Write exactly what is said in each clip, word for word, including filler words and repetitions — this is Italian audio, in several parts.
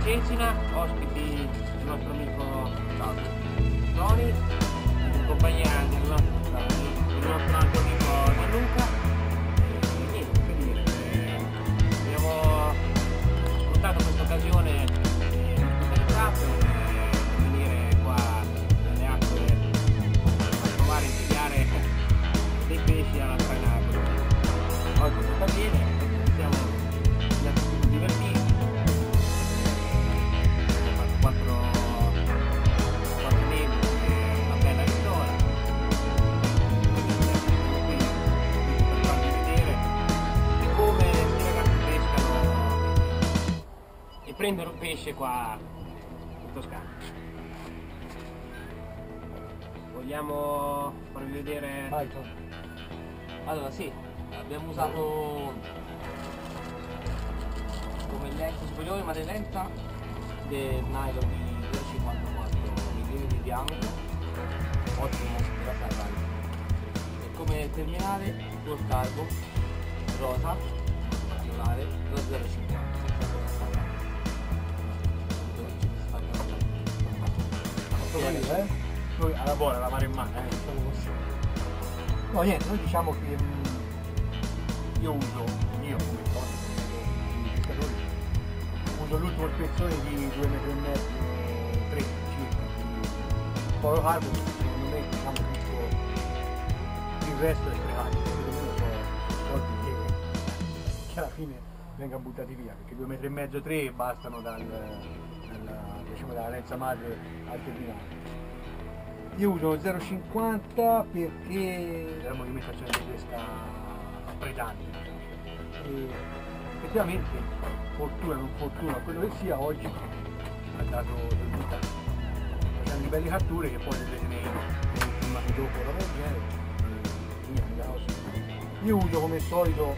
Cecina, ospiti del nostro amico Tony, in compagnia del nostro, del nostro altro amico Gianluca. E niente, che dire, eh, abbiamo sfruttato questa occasione di ospitalità per venire qua nelle acque a provare a invidiare dei pesci alla Trainagro. Oggi non va bene, siamo tutti divertiti. Quattro, quattro mesi, una bella ristola. Qui per farvi vedere come questi ragazzi pescano e prendono pesce qua in Toscana. Vogliamo farvi vedere? Vai, Allora sì, abbiamo usato come lente superiore madrelenta del nylon di zero virgola cinquantaquattro millimetri di diametro, ottimo della Sunrise. E come terminale due carbo rosa particolare da zero virgola cinquanta. eh? Noi alla buona, la mare in mano, eh? Diciamo così. No niente, noi diciamo che mh, io uso, io come i pescatori, uso l'ultimo spezzone di due metri e mezzo, tre circa, di polo carbo, secondo me diciamo tutto il resto è sprecato, secondo me sono soldi che, che alla fine vengono buttati via, perché due metri e mezzo, tre bastano dal, dal, diciamo, dalla lenza madre al terminale. Io uso lo zero virgola cinquanta perché è la movimentazione di pesca appredante, e effettivamente, fortuna o non fortuna, quello che sia, oggi ha dato vita facendo belle catture che poi le vedremo filmati dopo la del genere. E niente, io uso come solito,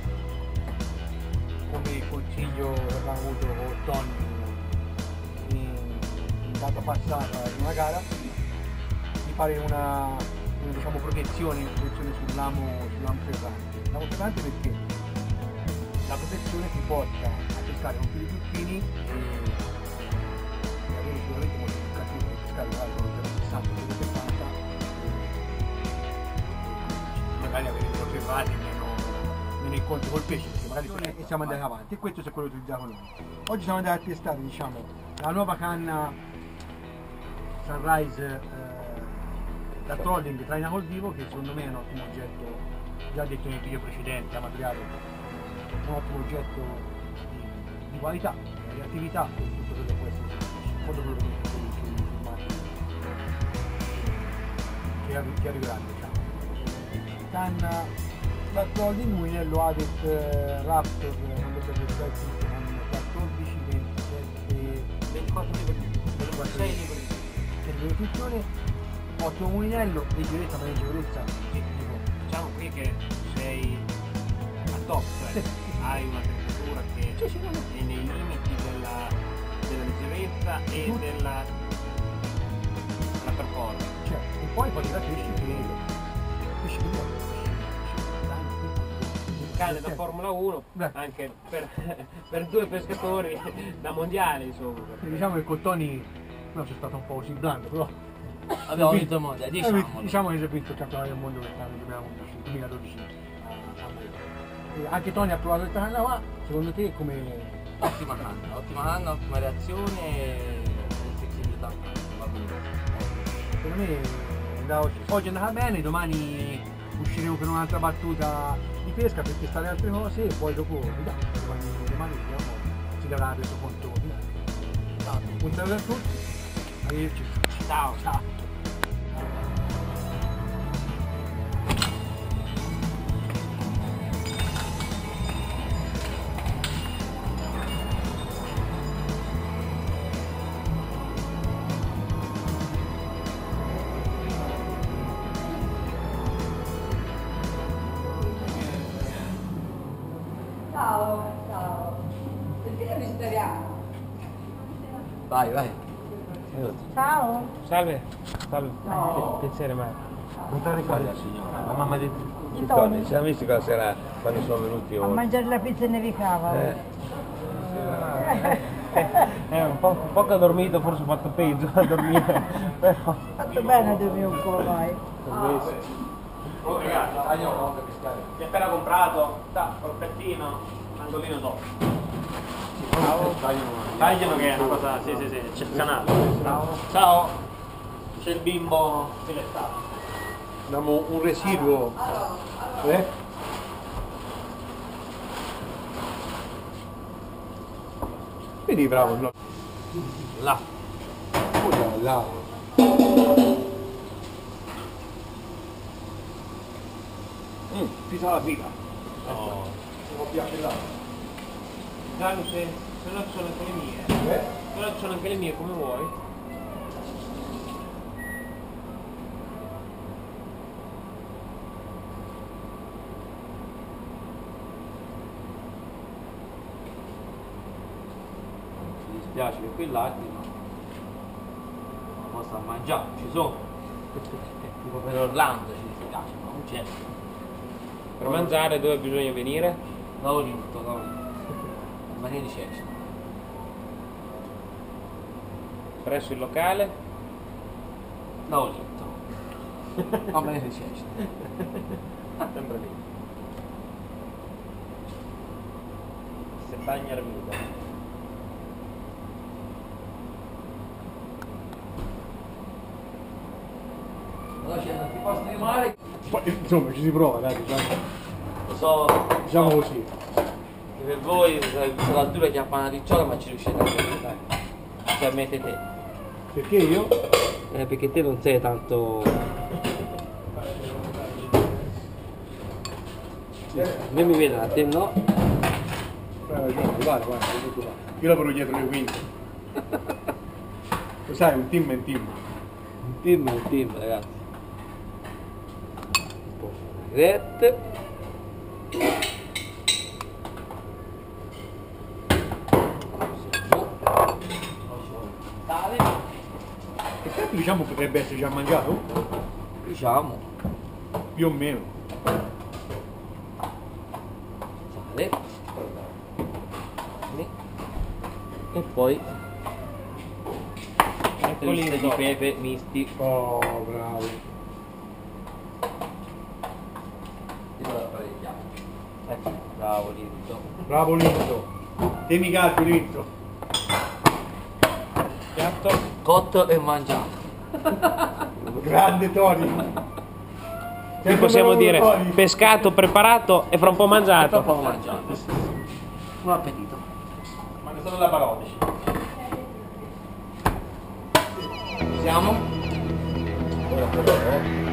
come consiglio che abbiamo avuto con Tony in, in data passata in una gara, di fare una, una diciamo, protezione, protezione sull'amo sull'amo ferrante. L'amo ferrante perché la protezione ti porta a pescare con fili più fini e, e avere sicuramente molto più catture per pescare magari con zero virgola sessanta zero virgola settanta e magari avere meno ferrati, meno, meno incontri col pesce, perché magari e siamo andati avanti, e questo è quello che utilizziamo noi. Oggi siamo andati a testare, diciamo, la nuova canna Sunrise eh, da trolling traina col vivo, che secondo me è un ottimo oggetto, già detto nei video precedenti, amatoriale, un ottimo oggetto di, di qualità, di attività, per tutto quello che può essere tutto quello che è sui filmati che arriveranno, diciamo. Canna da trolling Muinello Adet eh, Raptor, non lo so se è con quattordici, ventisette, ventiquattro libri, sei libri per l'evoluzione. Ottimo mulinello, leggerezza, ma leggerezza, sì, dico, diciamo qui che sei a top, cioè sì, hai una temperatura che sì, sì, no, no. è nei limiti della, della leggerezza e Tutto. della, della performance. Cioè, e poi poi la pesci che pesci che vuoi, Il cane da Formula uno, Beh. anche per, per due pescatori da mondiale, insomma. E diciamo che con Tony no, c'è stato un po' così blando, però Abbiamo vinto il mondiale, eh, diciamo. diciamo che si è vinto il campionato del mondo quest'anno duemilaundici duemiladodici a, a Madrid. Anche Tony ha provato questa canna qua, secondo te come... Ottima canna, ottima canna, ottima reazione e sensibilità, va bene. Secondo me è andata- oggi è andata bene, domani usciremo per un'altra battuta di pesca per testare altre cose e poi dopo vediamo, domani, domani vediamo, si darà questo conto finale. Esatto. Un saluto a tutti, arrivederci. Ciao, ciao. Ciao, ciao. Perché non speriamo? Vai, vai. Ciao. Salve, salve. No. Piacere, ma Montare qua. signora, la mamma di Di Tony, Tony. ci siamo visti quella sera quando sono venuti A oggi. mangiare la pizza nevicava. Eh. Eh, un, po', un po' che ho dormito, forse ho fatto peggio a dormire. Però... Fatto bene a dormire un po', vai. Oh ragazzi, ti ho appena comprato, da, polpettino, angolino dopo. Ciao. Tagliano che è una cosa, sì sì sì, eccezionale. Ciao. Ciao. C'è il bimbo filettato. Abbiamo un residuo. Eh? Vedi bravo, no. Là. Oh là là. Mm, pizza alla vita. Oh. Non piace là. Dani, se, se no ci sono anche le mie. Eh? Se no ci sono anche le mie, come vuoi. Mi dispiace che qui là non posso mangiare, ci sono. Tipo per Orlando ci dispiace, ma non c'è. Per mangiare dove bisogna venire? Da Olinto, da Olinto. Maria di Cesena. Presso il locale? Da Olinto. A Maria di Cesena. Sempre lì. Settagna Armida. Allora c'è tanti posti di mare. Poi, insomma, ci si prova, dai, diciamo, Lo so, diciamo così. che per voi visto l'altura che appana di ciò, ma ci riuscite a vedere, dai. Cioè metti te. Perché io? Eh, perché te non sei tanto. A me mi vede, a te no? Hai ragione, vai, vai, vai. Io lavoro dietro le quinte. Lo sai, un team è un team. Un team è un team, ragazzi. Un po' rette. Sale. E certo diciamo potrebbe essere già mangiato? Diciamo. Più o meno. Sale. E poi triste di pepe misti. Oh, bravo. Ecco, bravo Lindo. Bravo Lindo. Tieni caldo Lindo. Piatto cotto e mangiato. Grande Tori. Qui possiamo dire Tori. pescato preparato e fra un po' mangiato. Dopo mangiato. Buon appetito. Ma ne sono la parodici. Siamo? Ora però